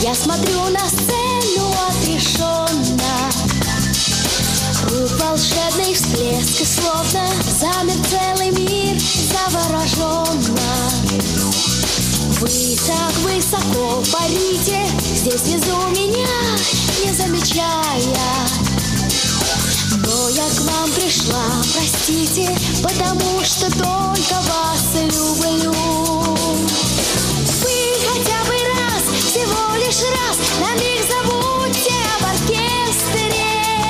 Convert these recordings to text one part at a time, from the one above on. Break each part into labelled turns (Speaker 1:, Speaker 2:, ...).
Speaker 1: Я смотрю на сцену отрешенно, рук волшебный всплеск, и словно замер целый мир завороженно. Вы так высоко парите здесь внизу меня, не замечая. Но я к вам пришла, простите, потому что только вас люблю. Вы хотя бы раз, всего лишь раз, на миг забудьте об оркестре.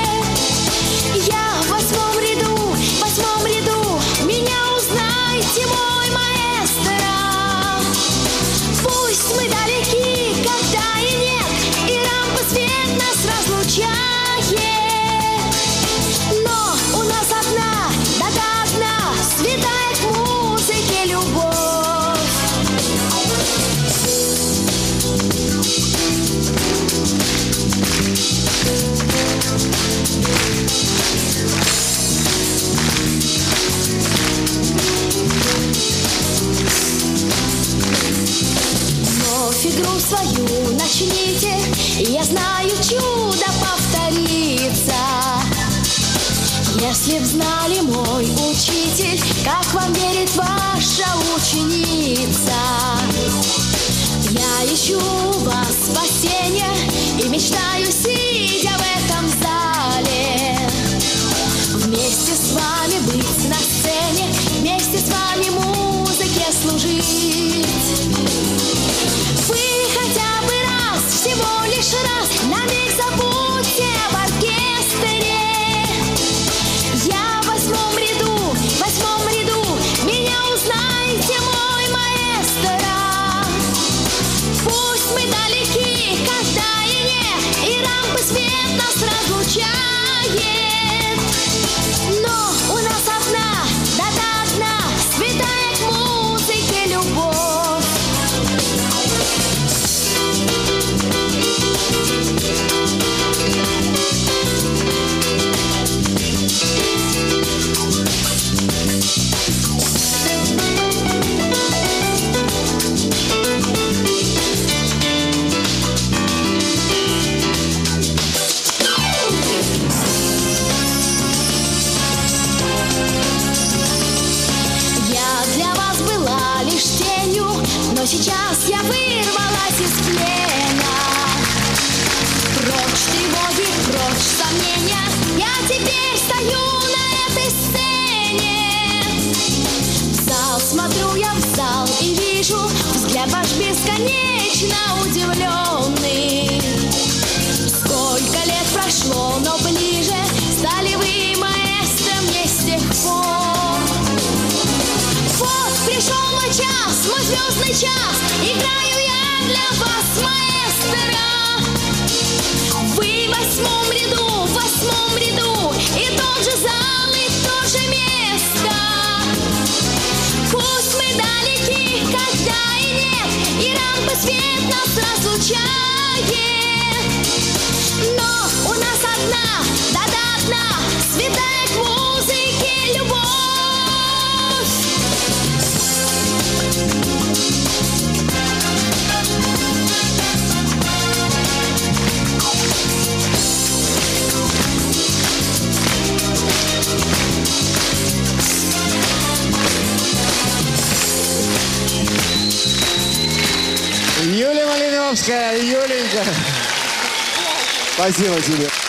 Speaker 1: Я в восьмом ряду, меня узнайте, мой маэстро. Пусть мы далеки, когда и нет, и рампа свет нас разлучает. Но у нас одна, да-да одна, святая к музыке любовь. Вновь игру свою начните, и я знаю, чудо повторится. Если б знали, мой учитель, как вам верит ваша ученица. Я ищу у вас спасения и мечтаю, сидя в этом зале, вместе с вами быть на сцене, вместе с вами музыке служить. Вы хотя бы раз, всего лишь раз, на миг забудьте об оркестре. Я в восьмом ряду, меня узнайте, мой маэстро. Пусть мы далеки, когда и нет, и рампы свет нас разлучает. Но у нас одна, да-да одна, святая к музыке любовь. Сейчас я вырвалась из плена. Прочь тревоги, прочь сомнения, я теперь стою на этой сцене. В зал смотрю я, в зал, и вижу взгляд ваш бесконечно удивленный. Сколько лет прошло, но ближе стали вы, маэстро, мне с тех пор. Вот пришел мой час, мой звездный час, играю я для вас, маэстро. Вы в восьмом ряду, и тот же зал, и то же место. Пусть мы далеки, когда и нет, и рампа свет нас разлучает. Но у нас одна, да-да одна, святая к музыке любовь.
Speaker 2: Юлия Малиновская, Юленька. Спасибо тебе.